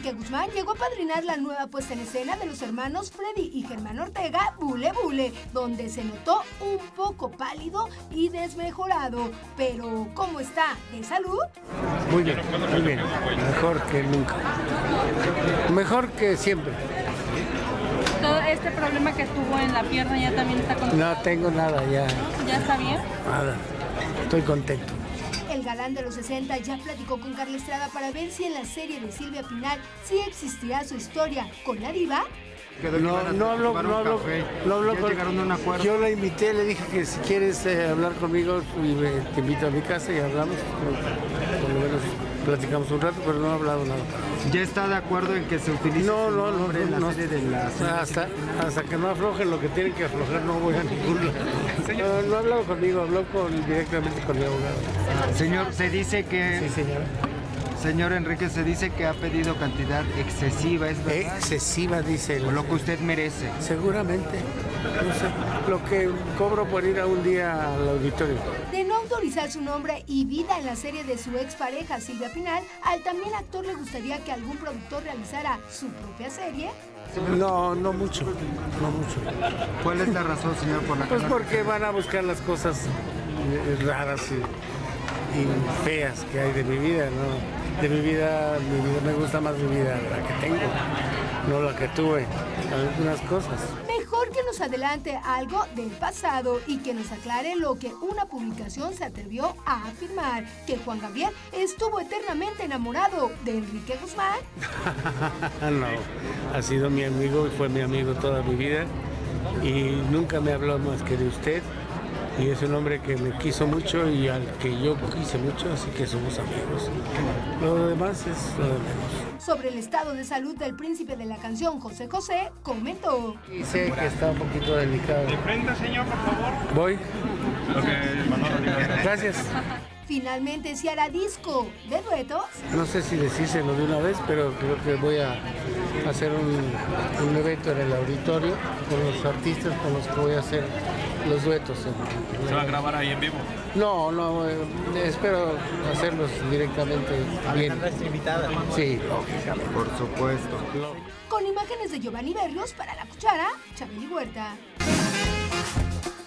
Enrique Guzmán llegó a padrinar la nueva puesta en escena de los hermanos Freddy y Germán Ortega, Bule Bule, donde se notó un poco pálido y desmejorado. Pero, ¿cómo está de salud? Muy bien, muy bien. Mejor que nunca. Mejor que siempre. ¿Todo este problema que tuvo en la pierna ya también está controlado? No tengo nada ya. ¿Ya está bien? Nada. Estoy contento. El galán de los 60 ya platicó con Carla Estrada para ver si en la serie de Silvia Pinal sí existirá su historia con la diva. No hablo con... llegaron a un acuerdo. Yo la invité, le dije que si quieres hablar conmigo, te invito a mi casa y hablamos. Por lo menos platicamos un rato, pero no he hablado nada. ¿Ya está de acuerdo en que se utilice su nombre en la serie de la serie? Hasta que no aflojen lo que tienen que aflojar, no voy a ningún lado. No ha hablado conmigo, habló directamente con mi abogado. Señor, se dice que... Sí, señora. Señor Enrique, se dice que ha pedido cantidad excesiva, ¿es verdad? Excesiva, dice él. O lo que usted merece. Seguramente. No sé, lo que cobro por ir a un día al auditorio. De no autorizar su nombre y vida en la serie de su expareja Silvia Pinal, al también actor le gustaría que algún productor realizara su propia serie. No mucho, no mucho. ¿Cuál es la razón, señor, por la que Pues porque van a buscar las cosas raras y feas que hay de mi vida, ¿no? De mi vida me gusta más mi vida, la que tengo, no la que tuve, algunas cosas. Mejor que nos adelante algo del pasado y que nos aclare lo que una publicación se atrevió a afirmar, que Juan Gabriel estuvo eternamente enamorado de Enrique Guzmán. No, ha sido mi amigo y fue mi amigo toda mi vida y nunca me habló más que de usted. Y es un hombre que me quiso mucho y al que yo quise mucho, así que somos amigos. Lo demás es lo de menos. Sobre el estado de salud del príncipe de la canción, José José, comentó. Y sé que está un poquito delicado. ¿De frente, señor, por favor? Voy. Okay, gracias. Finalmente se hará disco de duetos. No sé si decírselo de una vez, pero creo que voy a hacer un evento en el auditorio con los artistas con los que voy a hacer los duetos. ¿Se va a grabar ahí en vivo? No, espero hacerlos directamente bien. ¿Alejandra invitada? Sí, lógicamente. Por supuesto. Con imágenes de Giovanni Berrios para La Cuchara, Chabeli Huerta.